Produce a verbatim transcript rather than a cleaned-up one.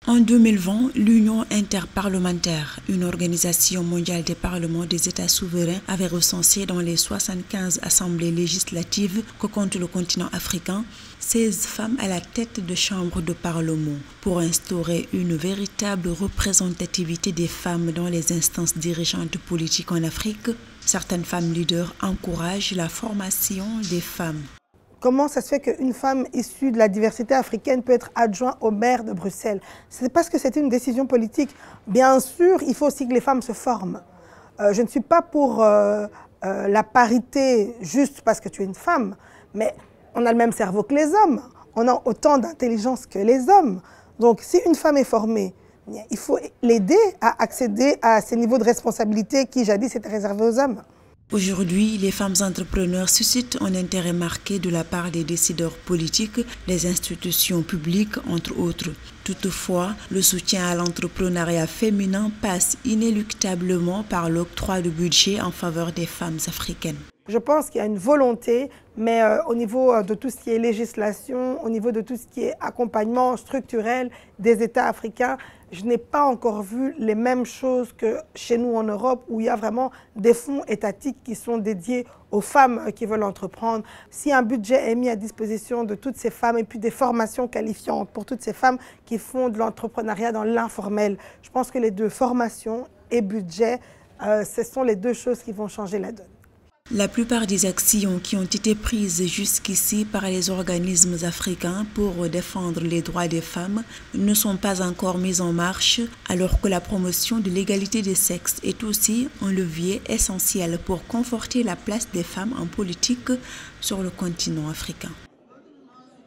En deux mille vingt, l'Union interparlementaire, une organisation mondiale des parlements des États souverains, avait recensé dans les soixante-quinze assemblées législatives que compte le continent africain, seize femmes à la tête de chambres de parlement. Pour instaurer une véritable représentativité des femmes dans les instances dirigeantes politiques en Afrique, certaines femmes leaders encouragent la formation des femmes. Comment ça se fait qu'une femme issue de la diversité africaine peut être adjointe au maire de Bruxelles? C'est parce que c'est une décision politique. Bien sûr, il faut aussi que les femmes se forment. Euh, je ne suis pas pour euh, euh, la parité juste parce que tu es une femme, mais on a le même cerveau que les hommes. On a autant d'intelligence que les hommes. Donc si une femme est formée, il faut l'aider à accéder à ces niveaux de responsabilité qui jadis étaient réservés aux hommes. Aujourd'hui, les femmes entrepreneurs suscitent un intérêt marqué de la part des décideurs politiques, des institutions publiques, entre autres. Toutefois, le soutien à l'entrepreneuriat féminin passe inéluctablement par l'octroi de budget en faveur des femmes africaines. Je pense qu'il y a une volonté, mais euh, au niveau de tout ce qui est législation, au niveau de tout ce qui est accompagnement structurel des États africains, je n'ai pas encore vu les mêmes choses que chez nous en Europe, où il y a vraiment des fonds étatiques qui sont dédiés aux femmes qui veulent entreprendre. Si un budget est mis à disposition de toutes ces femmes et puis des formations qualifiantes pour toutes ces femmes qui font de l'entrepreneuriat dans l'informel, je pense que les deux, formation et budget, euh, ce sont les deux choses qui vont changer la donne. La plupart des actions qui ont été prises jusqu'ici par les organismes africains pour défendre les droits des femmes ne sont pas encore mises en marche, alors que la promotion de l'égalité des sexes est aussi un levier essentiel pour conforter la place des femmes en politique sur le continent africain.